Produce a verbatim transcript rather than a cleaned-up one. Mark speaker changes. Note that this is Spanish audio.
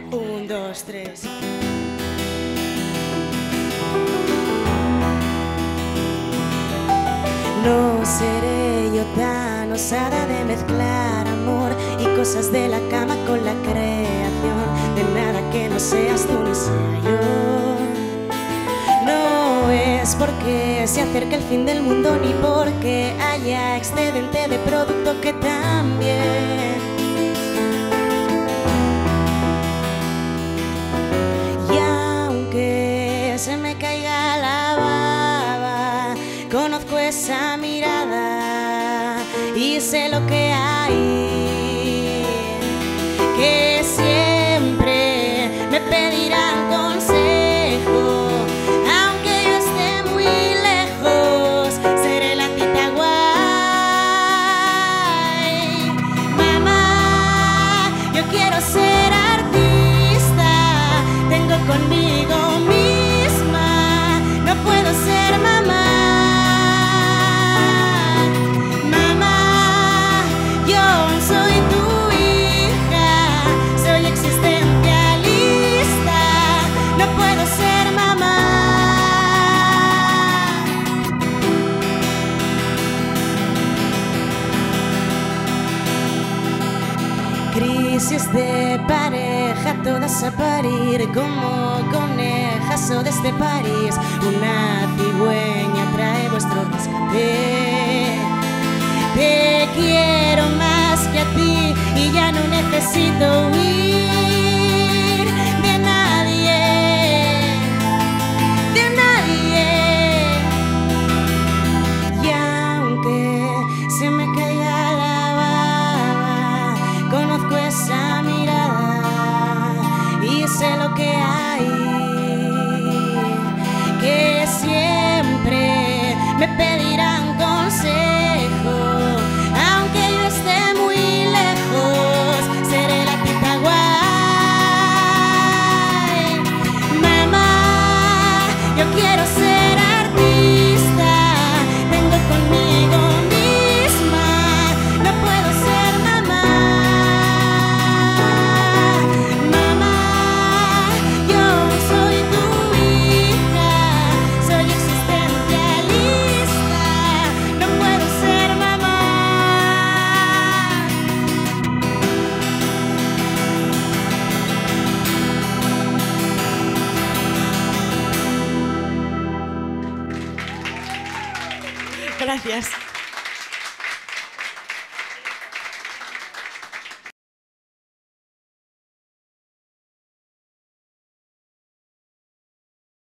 Speaker 1: Un, dos, tres. No seré yo tan osada de mezclar amor y cosas de la cama con la creación. De nada que no seas tú ni sea yo. No es porque se acerque el fin del mundo ni porque haya excedente de producto que también. Y aunque se me caiga la baba, conozco esa mirada y sé lo que hay, que siempre me pedirán consejo, aunque yo esté muy lejos, seré la tita guay. Mamá, yo quiero ser artista, tengo conmigo misma, no puedo ser mamá. Crisis de pareja, todas a parir como conejas o desde París. Una cigüeña trae vuestro rescate. Te quiero más que a ti y ya no necesito huir de nadie, de nadie. Y aunque se me caiga la baba, conozco esa mirada y sé lo que hay, que siempre me pedirán consejo, aunque yo esté muy lejos, seré la tita guay. Mamá, yo quiero ser artista, tengo conmigo misma, no puedo ser mamá. Gracias.